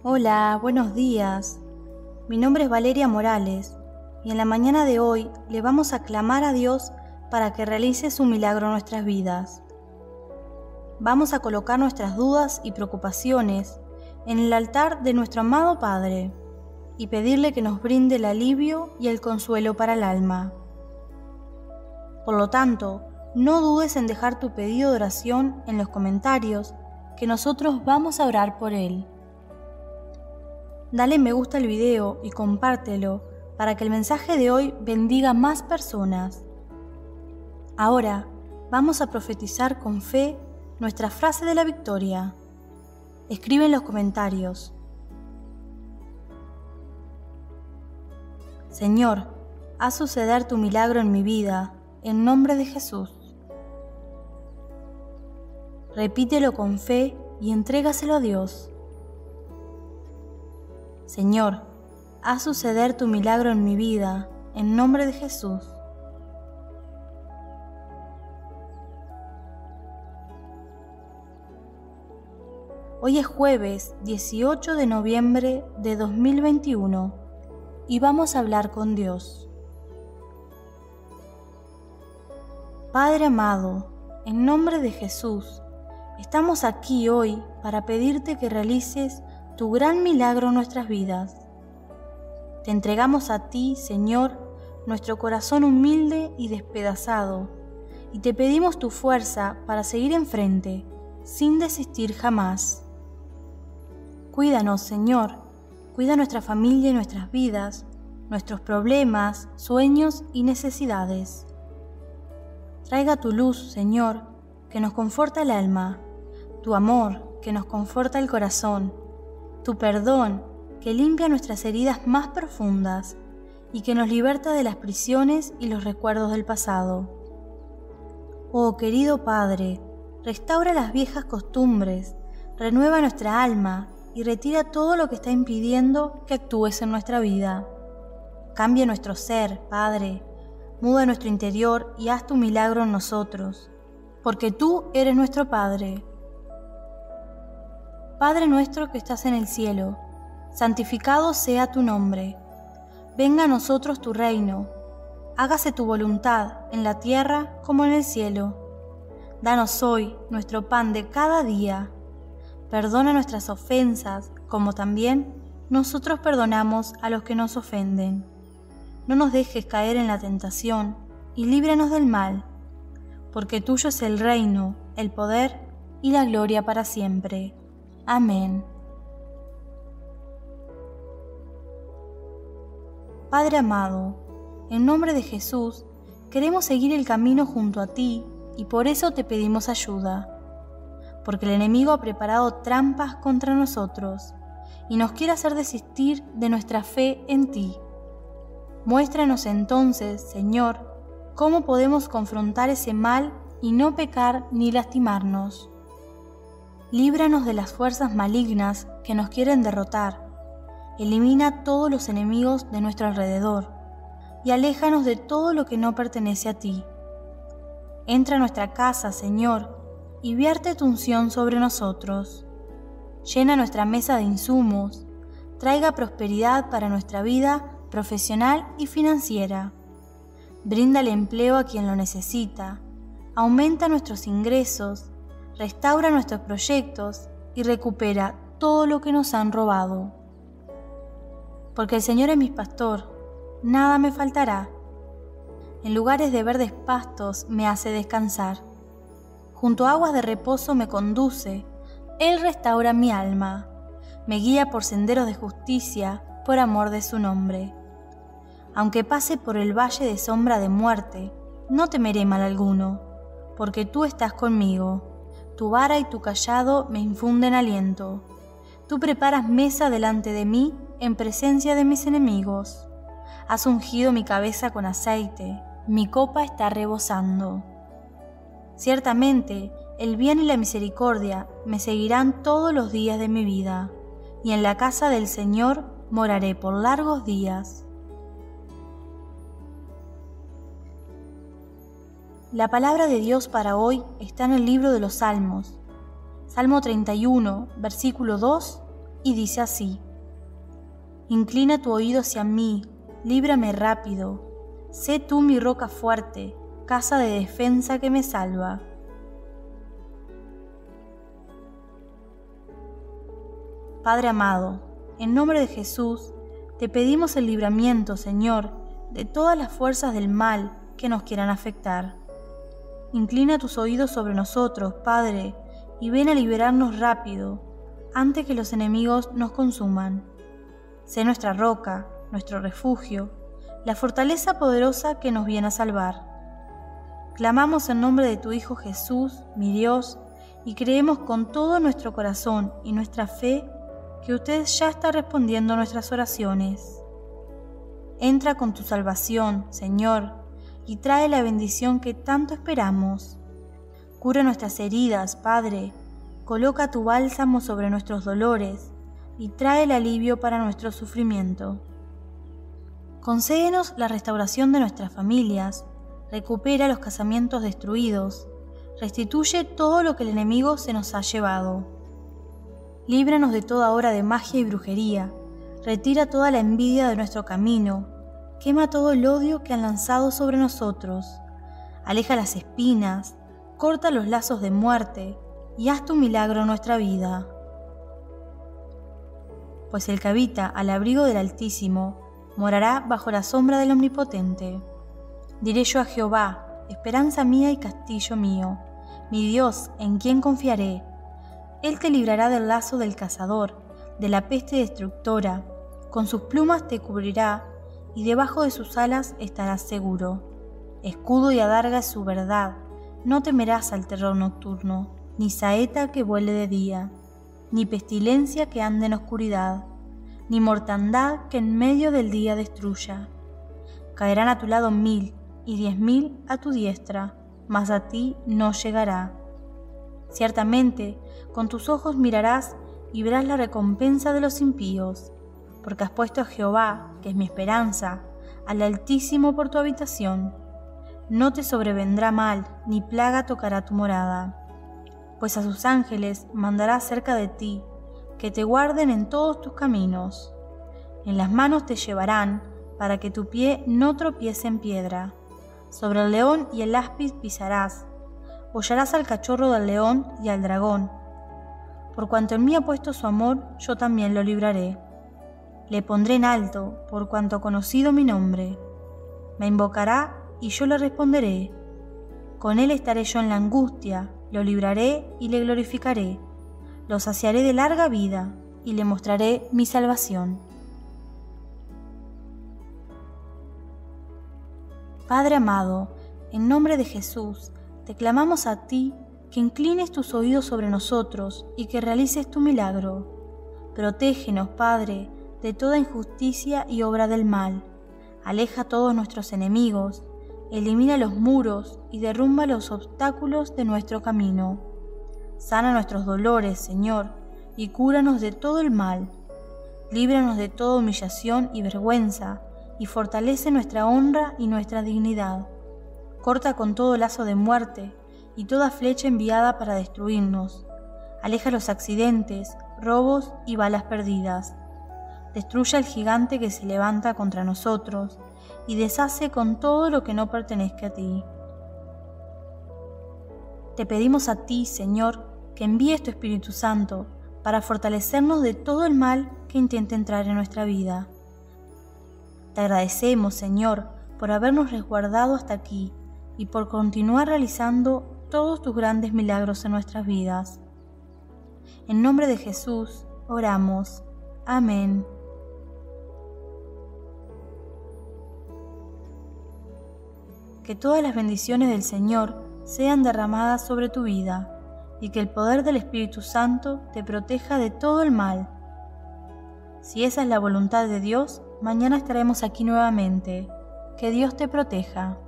Hola, buenos días. Mi nombre es Valeria Morales y en la mañana de hoy le vamos a clamar a Dios para que realice su milagro en nuestras vidas. Vamos a colocar nuestras dudas y preocupaciones en el altar de nuestro amado Padre y pedirle que nos brinde el alivio y el consuelo para el alma. Por lo tanto, no dudes en dejar tu pedido de oración en los comentarios, que nosotros vamos a orar por él. Dale me gusta al video y compártelo para que el mensaje de hoy bendiga a más personas. Ahora vamos a profetizar con fe nuestra frase de la victoria. Escribe en los comentarios: Señor, haz suceder tu milagro en mi vida, en nombre de Jesús. Repítelo con fe y entrégaselo a Dios. Señor, haz suceder tu milagro en mi vida, en nombre de Jesús. Hoy es jueves 18 de noviembre de 2021 y vamos a hablar con Dios. Padre amado, en nombre de Jesús, estamos aquí hoy para pedirte que realices tu gran milagro en nuestras vidas. Te entregamos a ti, Señor, nuestro corazón humilde y despedazado, y te pedimos tu fuerza para seguir enfrente, sin desistir jamás. Cuídanos, Señor, cuida nuestra familia y nuestras vidas, nuestros problemas, sueños y necesidades. Traiga tu luz, Señor, que nos conforta el alma, tu amor, que nos conforta el corazón, tu perdón, que limpia nuestras heridas más profundas y que nos liberta de las prisiones y los recuerdos del pasado. Oh querido Padre, restaura las viejas costumbres, renueva nuestra alma y retira todo lo que está impidiendo que actúes en nuestra vida. Cambia nuestro ser, Padre, muda nuestro interior y haz tu milagro en nosotros, porque tú eres nuestro Padre. Padre nuestro que estás en el cielo, santificado sea tu nombre. Venga a nosotros tu reino. Hágase tu voluntad en la tierra como en el cielo. Danos hoy nuestro pan de cada día. Perdona nuestras ofensas, como también nosotros perdonamos a los que nos ofenden. No nos dejes caer en la tentación y líbranos del mal, porque tuyo es el reino, el poder y la gloria para siempre. Amén. Padre amado, en nombre de Jesús, queremos seguir el camino junto a ti y por eso te pedimos ayuda, porque el enemigo ha preparado trampas contra nosotros y nos quiere hacer desistir de nuestra fe en ti. Muéstranos entonces, Señor, cómo podemos confrontar ese mal y no pecar ni lastimarnos. Líbranos de las fuerzas malignas que nos quieren derrotar. Elimina todos los enemigos de nuestro alrededor y aléjanos de todo lo que no pertenece a ti. Entra a nuestra casa, Señor, y vierte tu unción sobre nosotros. Llena nuestra mesa de insumos, traiga prosperidad para nuestra vida profesional y financiera. Brinda el empleo a quien lo necesita, aumenta nuestros ingresos, restaura nuestros proyectos y recupera todo lo que nos han robado. Porque el Señor es mi pastor, nada me faltará. En lugares de verdes pastos me hace descansar. Junto a aguas de reposo me conduce, Él restaura mi alma. Me guía por senderos de justicia, por amor de su nombre. Aunque pase por el valle de sombra de muerte, no temeré mal alguno, porque tú estás conmigo. Tu vara y tu cayado me infunden aliento. Tú preparas mesa delante de mí en presencia de mis enemigos. Has ungido mi cabeza con aceite, mi copa está rebosando. Ciertamente, el bien y la misericordia me seguirán todos los días de mi vida, y en la casa del Señor moraré por largos días. La palabra de Dios para hoy está en el libro de los Salmos, Salmo 31, versículo 2 y dice así: Inclina tu oído hacia mí, líbrame rápido. Sé tú mi roca fuerte, casa de defensa que me salva. Padre amado, en nombre de Jesús, te pedimos el libramiento, Señor, de todas las fuerzas del mal que nos quieran afectar. Inclina tus oídos sobre nosotros, Padre, y ven a liberarnos rápido, antes que los enemigos nos consuman. Sé nuestra roca, nuestro refugio, la fortaleza poderosa que nos viene a salvar. Clamamos en nombre de tu Hijo Jesús, mi Dios, y creemos con todo nuestro corazón y nuestra fe que usted ya está respondiendo a nuestras oraciones. Entra con tu salvación, Señor, y trae la bendición que tanto esperamos. Cura nuestras heridas, Padre, coloca tu bálsamo sobre nuestros dolores y trae el alivio para nuestro sufrimiento. Concédenos la restauración de nuestras familias, recupera los casamientos destruidos, restituye todo lo que el enemigo se nos ha llevado. Líbranos de toda obra de magia y brujería, retira toda la envidia de nuestro camino, quema todo el odio que han lanzado sobre nosotros, aleja las espinas, corta los lazos de muerte y haz tu milagro en nuestra vida. Pues el que habita al abrigo del Altísimo morará bajo la sombra del Omnipotente. Diré yo a Jehová, esperanza mía y castillo mío, mi Dios, en quien confiaré. Él te librará del lazo del cazador, de la peste destructora, con sus plumas te cubrirá, y debajo de sus alas estarás seguro. Escudo y adarga es su verdad, no temerás al terror nocturno, ni saeta que vuele de día, ni pestilencia que ande en oscuridad, ni mortandad que en medio del día destruya. Caerán a tu lado 1000 y 10.000 a tu diestra, mas a ti no llegará. Ciertamente, con tus ojos mirarás y verás la recompensa de los impíos, porque has puesto a Jehová, que es mi esperanza, al Altísimo por tu habitación. No te sobrevendrá mal, ni plaga tocará tu morada. Pues a sus ángeles mandará cerca de ti, que te guarden en todos tus caminos. En las manos te llevarán, para que tu pie no tropiece en piedra. Sobre el león y el áspid pisarás, hollarás al cachorro del león y al dragón. Por cuanto en mí ha puesto su amor, yo también lo libraré. Le pondré en alto, por cuanto ha conocido mi nombre. Me invocará y yo le responderé. Con él estaré yo en la angustia, lo libraré y le glorificaré. Lo saciaré de larga vida y le mostraré mi salvación. Padre amado, en nombre de Jesús, te clamamos a ti que inclines tus oídos sobre nosotros y que realices tu milagro. Protégenos, Padre, de toda injusticia y obra del mal. Aleja a todos nuestros enemigos, elimina los muros y derrumba los obstáculos de nuestro camino. Sana nuestros dolores, Señor, y cúranos de todo el mal. Líbranos de toda humillación y vergüenza, y fortalece nuestra honra y nuestra dignidad. Corta con todo lazo de muerte y toda flecha enviada para destruirnos. Aleja los accidentes, robos y balas perdidas. Destruye al gigante que se levanta contra nosotros y deshace con todo lo que no pertenezca a ti. Te pedimos a ti, Señor, que envíes tu Espíritu Santo para fortalecernos de todo el mal que intente entrar en nuestra vida. Te agradecemos, Señor, por habernos resguardado hasta aquí y por continuar realizando todos tus grandes milagros en nuestras vidas. En nombre de Jesús, oramos. Amén. Que todas las bendiciones del Señor sean derramadas sobre tu vida y que el poder del Espíritu Santo te proteja de todo el mal. Si esa es la voluntad de Dios, mañana estaremos aquí nuevamente. Que Dios te proteja.